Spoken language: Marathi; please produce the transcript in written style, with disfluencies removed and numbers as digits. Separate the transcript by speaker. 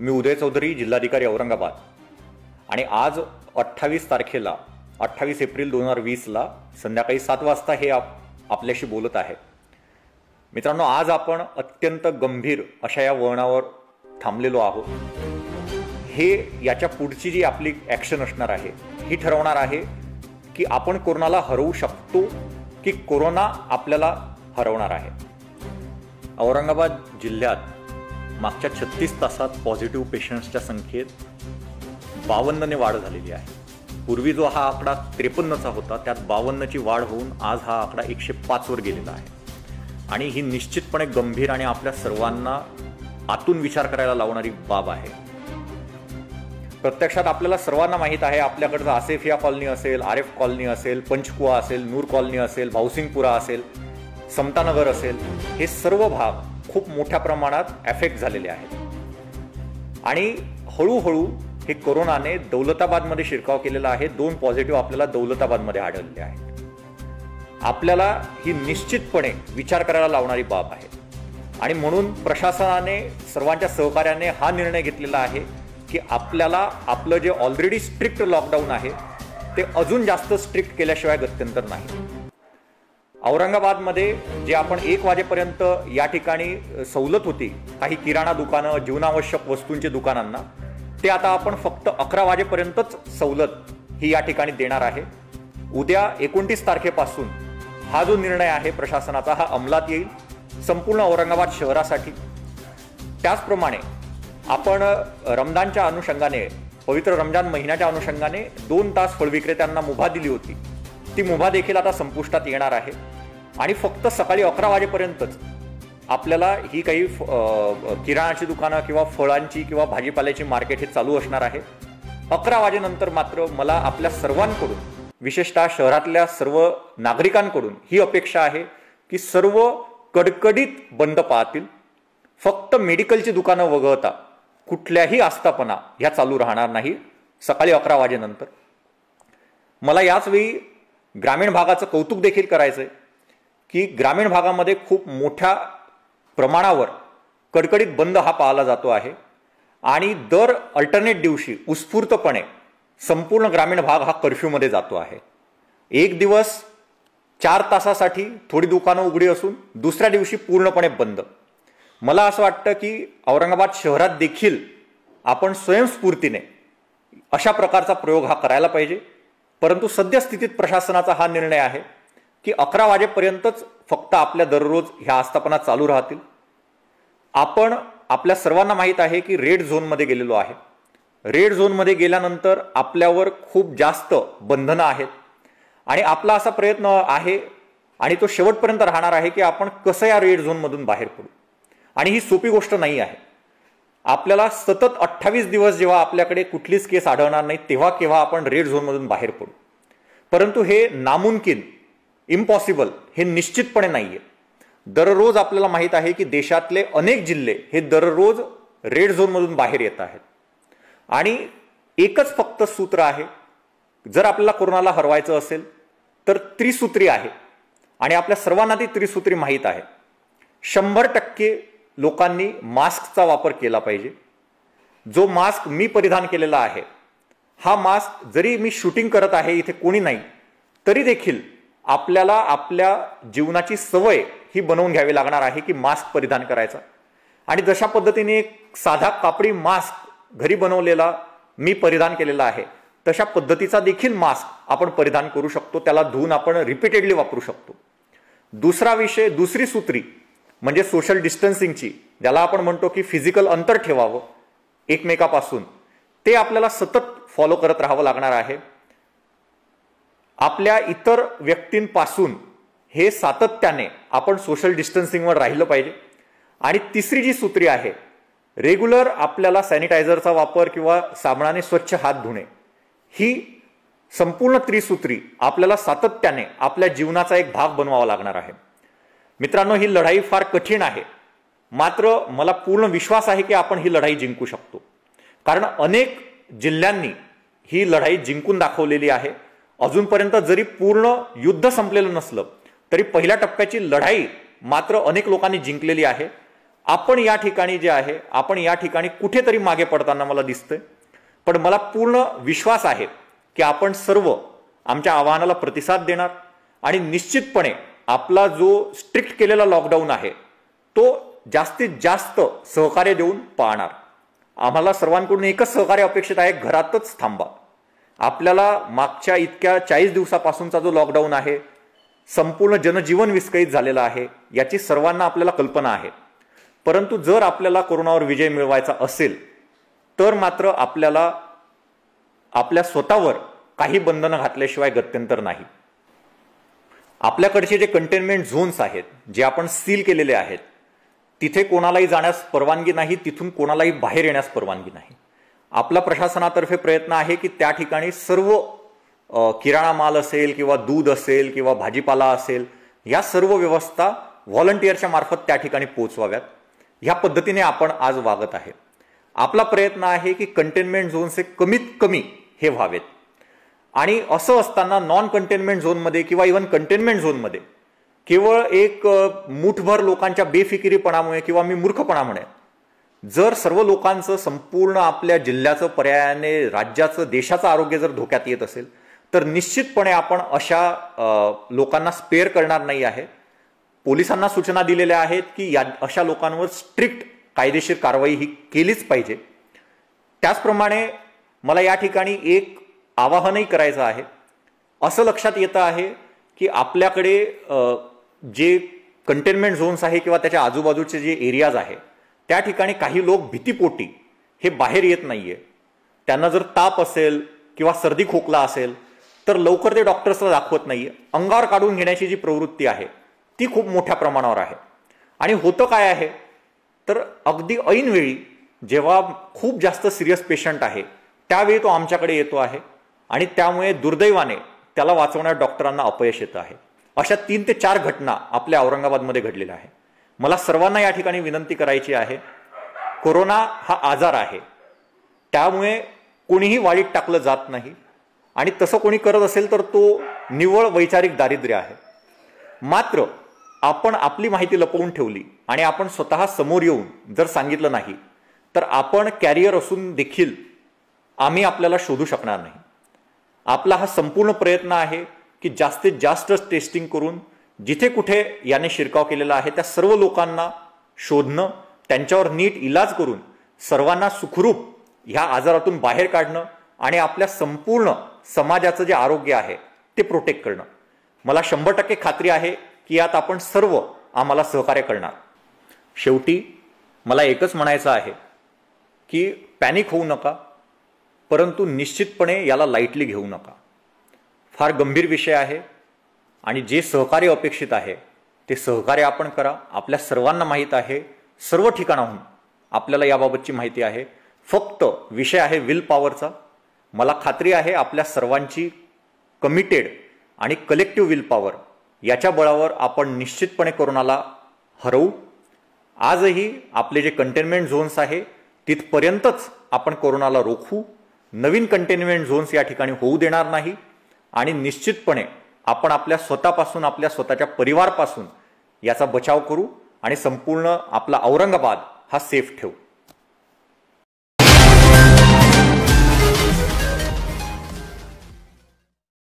Speaker 1: मी उदय चौधरी, जिल्हाधिकारी औरंगाबाद। आणि आज 28 तारखेला 28 एप्रिल 2020ला संध्याकाळी 7 वाजता हे आपल्याशी बोलत आहे। मित्रांनो, आज आपण अत्यंत गंभीर अशा या वळणावर थांबलेलो आहोत। हे याच्या पुढची जी आपली ॲक्शन असणार आहे ही ठरवणार आहे की आपण कोरोनाला हरवू शकतो की कोरोना आपल्याला हरवणार आहे। औरंगाबाद जिल्ह्यात मागच्या 36 तासात पॉझिटिव्ह पेशंट्सच्या संख्येत 52ने वाढ झालेली आहे। पूर्वी जो हा आकडा 53चा होता त्यात 52ची वाढ होऊन आज हा आकडा 105 वर गेलेला आहे। आणि ही निश्चितपणे गंभीर आणि आपल्या सर्वांना आतून विचार करायला लावणारी बाब आहे। प्रत्यक्षात आपल्याला सर्वांना माहीत आहे, आपल्याकडचं आसेफिया कॉलनी असेल, आरेफ कॉलनी असेल, पंचकुआ असेल, नूर कॉलनी असेल, भाऊसिंगपुरा असेल, समतानगर असेल, हे सर्व भाग खूप मोठ्या प्रमाणात अफेक्ट झालेले आहेत। आणि हळूहळू हे कोरोनाने दौलताबादमध्ये शिरकाव केलेला आहे। 2 पॉझिटिव्ह आपल्याला दौलताबादमध्ये आढळले आहेत। आपल्याला ही निश्चितपणे विचार करायला लावणारी बाब आहे। आणि म्हणून प्रशासनाने सर्वांच्या सहकार्याने हा निर्णय घेतलेला आहे की आपल्याला आपलं जे ऑलरेडी स्ट्रिक्ट लॉकडाऊन आहे ते अजून जास्त स्ट्रिक्ट केल्याशिवाय गत्यंतर नाही। औरंगाबादमध्ये जे आपण 1 वाजेपर्यंत या ठिकाणी सवलत होती काही किराणा दुकानं, जीवनावश्यक वस्तूंचे दुकानांना, ते आता आपण फक्त 11 वाजेपर्यंतच सवलत ही या ठिकाणी देणार आहे। उद्या 29 तारखेपासून हा जो निर्णय आहे प्रशासनाचा हा अंमलात येईल संपूर्ण औरंगाबाद शहरासाठी। त्याचप्रमाणे आपण रमजानच्या अनुषंगाने, पवित्र रमजान महिन्याच्या अनुषंगाने 2 तास फळविक्रेत्यांना मुभा दिली होती। ती मुभा देखील आता संपुष्टात येणार आहे आणि फक्त सकाळी 11 वाजेपर्यंतच आपल्याला ही काही किराणाची दुकानं किंवा फळांची किंवा भाजीपाल्याची मार्केट हे चालू असणार आहे। 11 वाजेनंतर मात्र मला आपल्या सर्वांकडून, विशेषतः शहरातल्या सर्व नागरिकांकडून ही अपेक्षा आहे की सर्व कडकडीत बंद पाळतील। फक्त मेडिकलची दुकानं वगळता कुठल्याही आस्थापना ह्या चालू राहणार नाही सकाळी 11 वाजेनंतर। मला याचवेळी ग्रामीण भागाचं कौतुक देखील करायचं आहे की ग्रामीण भागामध्ये खूप मोठ्या प्रमाणावर कडकडीत बंद हा पाळला जातो आहे आणि दर अल्टरनेट दिवशी उत्स्फूर्तपणे संपूर्ण ग्रामीण भाग हा कर्फ्यूमध्ये जातो आहे। एक दिवस 4 तासासाठी थोडी दुकानं उघडी असून दुसऱ्या दिवशी पूर्णपणे बंद। मला असं वाटतं की औरंगाबाद शहरात देखील आपण स्वयंस्फूर्तीने अशा प्रकारचा प्रयोग हा करायला पाहिजे। परंतु सद्यस्थितीत प्रशासनाचा हा निर्णय आहे की 11 वाजेपर्यंतच फक्त आपल्या दररोज ह्या आस्थापना चालू राहतील। आपण आपल्या सर्वांना माहीत आहे की रेड झोनमध्ये गेलेलो आहे। रेड झोनमध्ये गेल्यानंतर आपल्यावर खूप जास्त बंधनं आहेत आणि आपला असा प्रयत्न आहे आणि तो शेवटपर्यंत राहणार आहे की आपण कसं या रेड झोनमधून बाहेर पडू। आणि ही सोपी गोष्ट नाही आहे। आपल्याला सतत 28 दिवस जेव्हा आपल्याकडे कुठलीच केस आढळणार नाही तेव्हा केव्हा आपण रेड झोनमधून बाहेर पडू। परंतु हे नामुमकिन, इम्पॉसिबल हे निश्चितपणे नाहीये। दररोज आपल्याला माहीत आहे की देशातले अनेक जिल्हे हे दररोज रेड झोनमधून बाहेर येत आहेत आणि एकच फक्त सूत्र आहे, जर आपल्याला कोरोनाला हरवायचं असेल तर त्रिसूत्री आहे आणि आपल्या सर्वांना ती त्रिसूत्री माहीत आहे। 100% लोकांनी मास्कचा वापर केला पाहिजे। जो मास्क मी परिधान केलेला आहे हा मास्क जरी मी शूटिंग करत आहे, इथे कोणी नाही, तरी देखील आपल्याला आपल्या जीवनाची सवय ही बनवून घ्यावी लागणार आहे की मास्क परिधान करायचा। आणि जशा पद्धतीने एक साधा कापडी मास्क घरी बनवलेला मी परिधान केलेला आहे तशा पद्धतीचा देखील मास्क आपण परिधान करू शकतो। त्याला धुवून आपण रिपीटेडली वापरू शकतो। दुसरा विषय, दुसरी सूत्री म्हणजे सोशल डिस्टन्सिंगची, ज्याला आपण म्हणतो की फिजिकल अंतर ठेवावं एकमेकापासून, ते आपल्याला सतत फॉलो करत राहावं लागणार आहे। आपल्या इतर व्यक्तींपासून हे सातत्याने आपण सोशल डिस्टन्सिंगवर राहिलं पाहिजे। आणि तिसरी जी सूत्री आहे, रेग्युलर आपल्याला सॅनिटायझरचा वापर किंवा साबणाने स्वच्छ हात धुणे, ही संपूर्ण त्रिसूत्री आपल्याला सातत्याने आपल्या जीवनाचा एक भाग बनवावा लागणार आहे। मित्रांनो, ही लढाई फार कठीण आहे, मात्र मला पूर्ण विश्वास आहे की आपण ही लढाई जिंकू शकतो। कारण अनेक जिल्ह्यांनी ही लढाई जिंकून दाखवलेली आहे। अजूनपर्यंत जरी पूर्ण युद्ध संपलेलं नसलं तरी पहिल्या टप्प्याची लढाई मात्र अनेक लोकांनी जिंकलेली आहे। आपण या ठिकाणी जे आहे, आपण या ठिकाणी कुठेतरी मागे पडताना मला दिसतंय. पण मला पूर्ण विश्वास आहे की आपण सर्व आमच्या आवाहनाला प्रतिसाद देणार आणि निश्चितपणे आपला जो स्ट्रिक्ट केलेला लॉकडाऊन आहे तो जास्तीत जास्त सहकार्य देऊन पाळणार. आम्हाला सर्वांकडून एकच सहकार्य अपेक्षित आहे, घरातच थांबा. आपल्याला मागच्या इतक्या 40 दिवसापासूनचा जो लॉकडाऊन आहे, संपूर्ण जनजीवन विस्कळीत झालेलं आहे, याची सर्वांना आपल्याला कल्पना आहे. परंतु जर आपल्याला कोरोनावर विजय मिळवायचा असेल तर मात्र आपल्याला आपल्या स्वतःवर काही बंधनं घातल्याशिवाय गत्यंतर नाही. आपल्याकडचे जे कंटेनमेंट झोन्स आहेत, जे आपण सील केलेले आहेत, तिथे कोणालाही जाण्यास परवानगी नाही, तिथून कोणालाही बाहेर येण्यास परवानगी नाही. आपला प्रशासनातर्फे प्रयत्न आहे की त्या ठिकाणी सर्व किराणा माल असेल किंवा दूध असेल किंवा भाजीपाला असेल, या सर्व व्यवस्था व्हॉलंटिअरच्या मार्फत त्या ठिकाणी पोहोचवाव्यात. ह्या पद्धतीने आपण आज वागत आहे. आपला प्रयत्न आहे की कंटेनमेंट झोन्स हे कमीत कमी हे व्हावेत. आणि असं असताना नॉन कंटेनमेंट झोनमध्ये किंवा इव्हन कंटेनमेंट झोनमध्ये केवळ एक मुठभर लोकांच्या बेफिकिरीपणामुळे किंवा मी मूर्खपणा म्हणेन, जर सर्व लोकांचं, संपूर्ण आपल्या जिल्ह्याचं, पर्यायाने राज्याचं, देशाचं आरोग्य जर धोक्यात येत असेल तर निश्चितपणे आपण अशा लोकांना स्पेअर करणार नाही आहे. पोलिसांना सूचना दिलेल्या आहेत की अशा लोकांवर स्ट्रिक्ट कायदेशीर कारवाई ही केलीच पाहिजे. त्याचप्रमाणे मला या ठिकाणी एक आवाहनही करायचं आहे. असं लक्षात येतं आहे की आपल्याकडे जे कंटेनमेंट झोन्स आहे किंवा त्याच्या आजूबाजूचे जे एरियाज आहे, त्या ठिकाणी काही लोक भीतीपोटी हे बाहेर येत नाहीये. त्यांना जर ताप असेल किंवा सर्दी खोकला असेल तर लवकर ते डॉक्टर्सला दाखवत नाहीये. अंगावर काढून घेण्याची जी प्रवृत्ती आहे ती खूप मोठ्या प्रमाणावर आहे. आणि होतं काय आहे तर अगदी ऐनवेळी जेव्हा खूप जास्त सिरियस पेशंट आहे त्यावेळी तो आमच्याकडे येतो आहे आणि त्यामुळे दुर्दैवाने त्याला वाचवण्यात डॉक्टरांना अपयश येतं आहे. अशा 3 ते 4 घटना आपल्या औरंगाबादमध्ये घडलेल्या आहे. मला सर्वांना या ठिकाणी विनंती करायची आहे, कोरोना हा आजार आहे, त्यामुळे कोणीही वाळीत टाकलं जात नाही. आणि तसं कोणी करत असेल तर तो निव्वळ वैचारिक दारिद्र्य आहे. मात्र आपण आपली माहिती लपवून ठेवली आणि आपण स्वतः समोर येऊन जर सांगितलं नाही तर आपण कॅरियर असून देखील आम्ही आपल्याला शोधू शकणार नाही. आपला हा संपूर्ण प्रयत्न आहे की जास्तीत जास्त टेस्टिंग करून जिथे कुठे याने शिरकाव केलेला आहे त्या सर्व लोकांना शोधणं, त्यांच्यावर नीट इलाज करून सर्वांना सुखरूप ह्या आजारातून बाहेर काढणं आणि आपल्या संपूर्ण समाजाचं जे आरोग्य आहे ते प्रोटेक्ट करणं. मला 100% खात्री आहे की यात आपण सर्व आम्हाला सहकार्य करणार. शेवटी मला एकच म्हणायचं आहे की पॅनिक होऊ नका, परंतु निश्चितपणे याला लाईटली घेऊ नका. फार गंभीर विषय आहे आणि जे सहकार्य अपेक्षित आहे ते सहकार्य आपण करा. आपल्या सर्वांना माहीत आहे, सर्व ठिकाणाहून आपल्याला याबाबतची माहिती आहे. फक्त विषय आहे विल पॉवरचा. मला खात्री आहे आपल्या सर्वांची कमिटेड आणि कलेक्टिव्ह विल पॉवर याच्या बळावर आपण निश्चितपणे कोरोनाला हरवू. आजही आपले जे कंटेनमेंट झोन्स आहे तिथपर्यंतच आपण कोरोनाला रोखू. नवीन कंटेनमेंट झोन्स या ठिकाणी होऊ देणार नाही आणि निश्चितपणे आपण आपल्या स्वतःपासून, आपल्या स्वतःच्या परिवारापासून याचा बचाव करू आणि संपूर्ण आपला औरंगाबाद हा सेफ ठेवू.